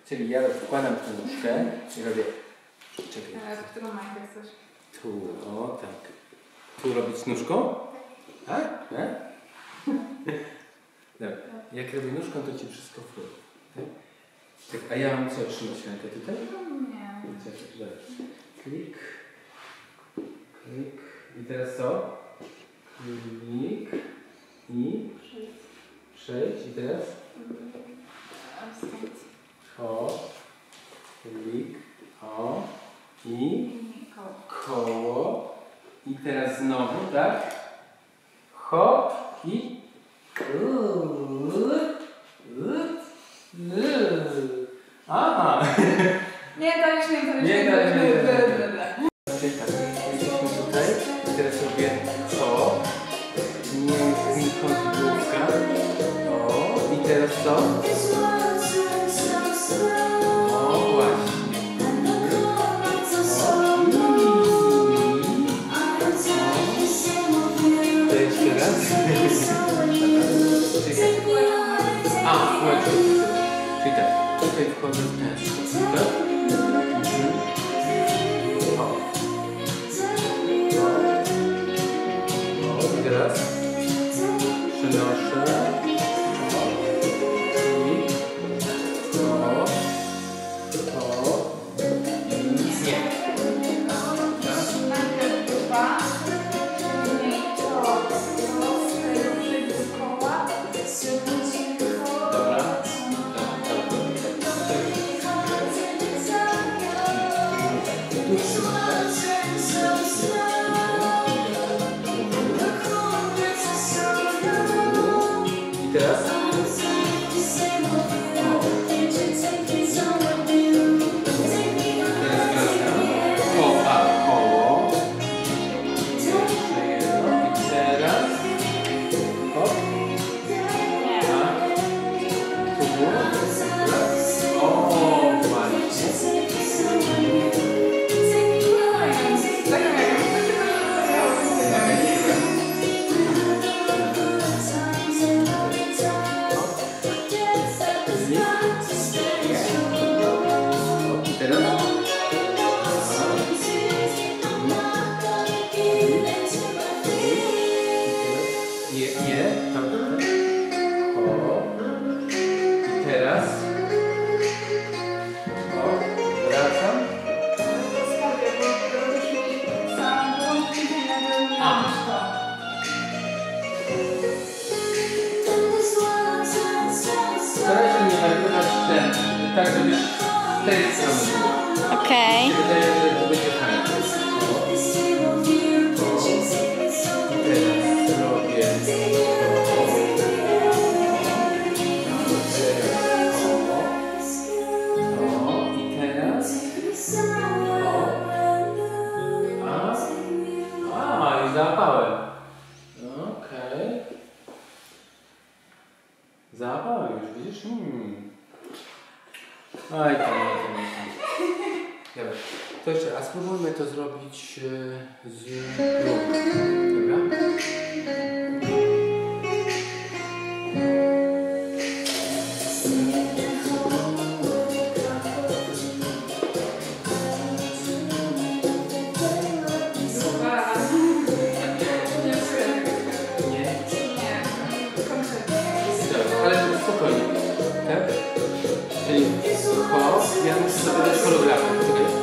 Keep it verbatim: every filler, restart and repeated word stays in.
Czyli ja wkładam tę nóżkę i robię... Czekaj. Ale w którą majkę chcesz? Tu, o tak. Tu robić nóżką? Tak? Tak? Dobra. Jak robię nóżką, to ci wszystko wpływa. Tak? Tak, a ja mam co trzymać rękę tutaj? Nie. Czekaj, dobra. Klik. Klik. I teraz co? Klik. I? Przejdź. I teraz? O. Klik. O. I? Koło. I teraz znowu, tak? Hop. I? Aha! Nie, to już nie, to już nie. Nie, to już nie. nie. Czyli tak, jesteśmy tutaj. I teraz robię to. Nie, nie chodzi główka. O. I teraz co? O, właśnie. To jeszcze raz. A, właśnie. Czyli tak, tutaj wchodzę w ten sposób, tak? Mhm. O. O, i teraz przenoszę. O. I. O. O. I nie. Najpierw dwa, później to, to z tego przejdzie koła, Dobra. I teraz? O, a, koło. Jeszcze jedno. I teraz? Hop. A. Tu było? O, właśnie. Tak, żebyś z tej strony było. Okej. Okay. Wydaje, że to będzie fajnie. O. O. I teraz robię o. O. O. I teraz o. A. A, i załapałem. Okej. Okay. Załapałem już, widzisz? Hmm. Oj, tam, tam, tam. Dobra, to jeszcze raz spróbujmy to zrobić z ruchu. Dobra? Nie? Nie. Dobra, ale spokojnie. Tak? Czyli hop, ja muszę sobie dać hologramu.